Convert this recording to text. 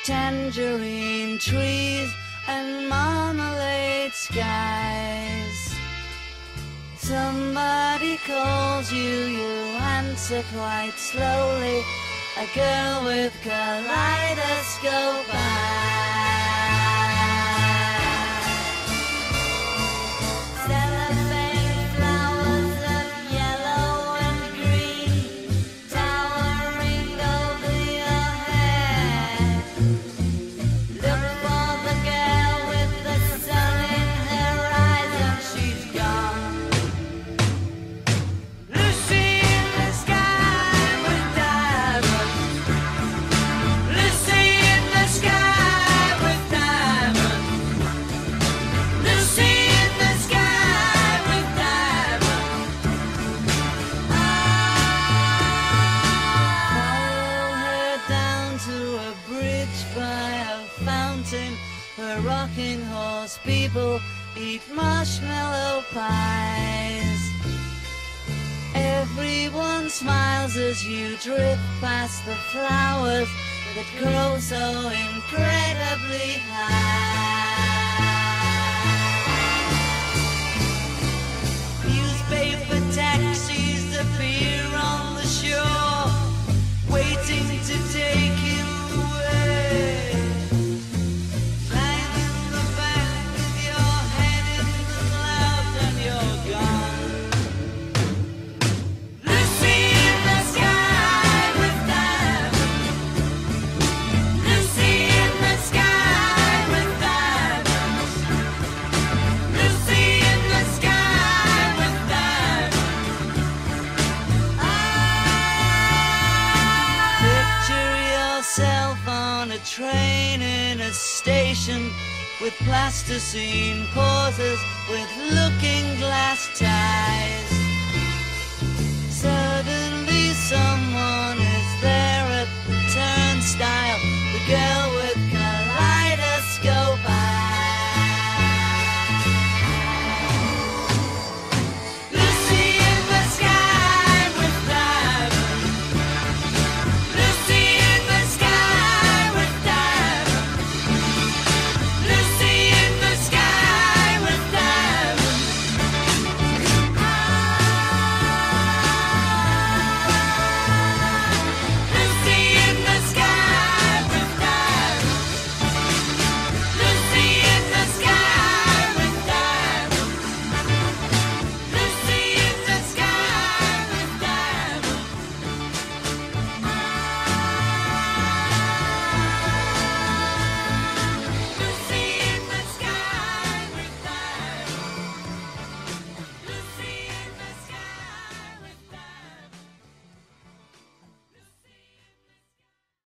tangerine trees and marmalade skies. Somebody calls you, you answer quite slowly. A girl with kaleidoscope eyes. Cellophane flowers of yellow and green towering over your head. Look for the girl with the sun in her eyes and she's gone. Lucy in the sky with diamonds. Lucy in the sky with diamonds. Lucy in the sky with diamonds. Follow her down to a bridge by a fountain. Her rocking horse people eat marshmallow pies. Everyone smiles as you drift past the flowers that grow so incredibly high. Newspaper taxis appear on the shore, waiting to take you away. Lying in the back with your head in the clouds and you're gone. Lucy in the sky with diamonds. Lucy in the sky with diamonds. Lucy in the sky with diamonds. Picture yourself on a train in a station with plasticine pauses with looking glass ties. Suddenly someone is there at the turnstile. The girl